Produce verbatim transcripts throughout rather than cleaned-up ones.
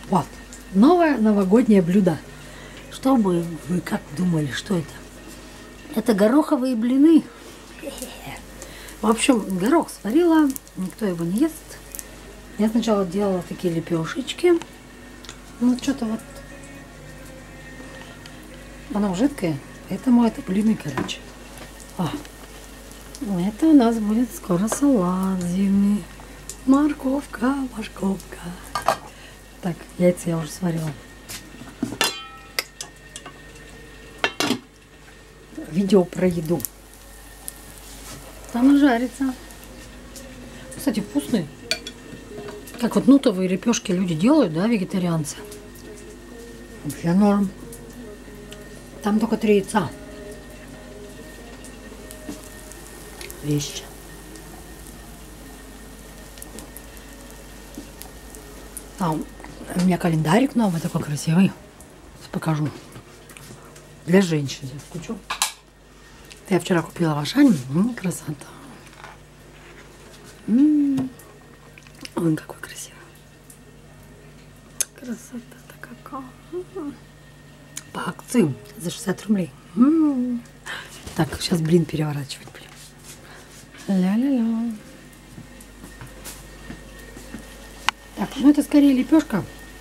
Вот. Новое новогоднее блюдо. Что бы вы как думали, что это? Это гороховые блины. В общем, горох сварила, никто его не ест. Я сначала делала такие лепешечки. Ну, что-то вот... Оно жидкое, поэтому это блины, короче. А, это у нас будет скоро салат зимний. Морковка, морковка. Так, яйца я уже сварила. Видео про еду. Там и жарится. Кстати, вкусные. Как вот нутовые лепешки люди делают, да, вегетарианцы. Вообще норм. Там только три яйца. Вещи. Там у меня календарик новый, такой красивый. Сейчас покажу. Для женщин. Включу. Я вчера купила в Ашане. М-м, красота. М-м-м. Он какой красивый. Красота-то какая. По акции за шестьдесят рублей. М-м-м. Так, сейчас блин переворачивать будем. Ля-ля-ля. Так, ну это скорее лепешка.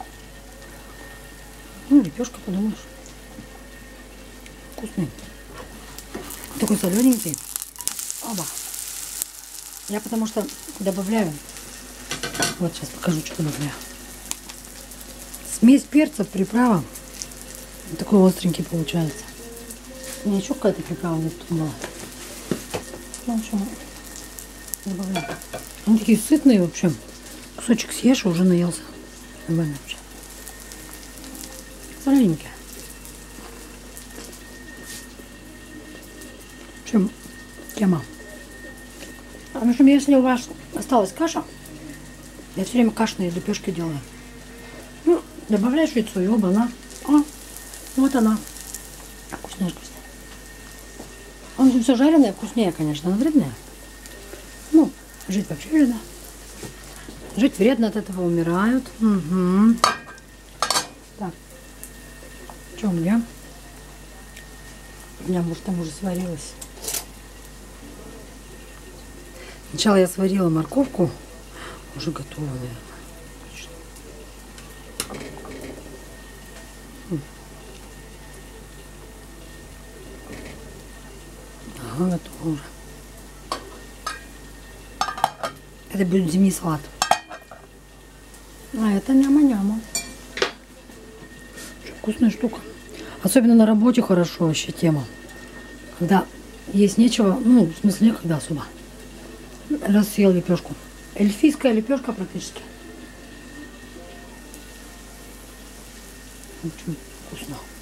Ну, лепешка, подумаешь. Вкусный. Такой солененький. Оба. Я потому что добавляю. Вот сейчас покажу, что добавляю. Смесь перцев, приправа. Вот такой остренький получается. У меня еще какая-то приправа вот тут была. Ну, в общем, добавляю. Они такие сытные, в общем. Кусочек съешь, уже наелся. Нормально вообще. Солененькие. В общем, тема. В общем, если у вас осталась каша, я все время кашные лепешки делаю. Ну, добавляешь яйцо, и оба она. О, вот она. Вкусная, вкусная. Он же все жареное, вкуснее, конечно, но вредное. Ну, жить вообще вредно. Жить вредно, от этого умирают. Угу. Так. Что у меня? У меня, может, там уже сварилось. Сначала я сварила морковку. Уже готова, наверное. Ага, готово уже. Это будет зимний салат. А это няма-няма. Вкусная штука. Особенно на работе хорошо вообще тема. Когда есть нечего, ну, в смысле, когда особо. Раз съел лепешку. Эльфийская лепешка практически. В общем, вкусно.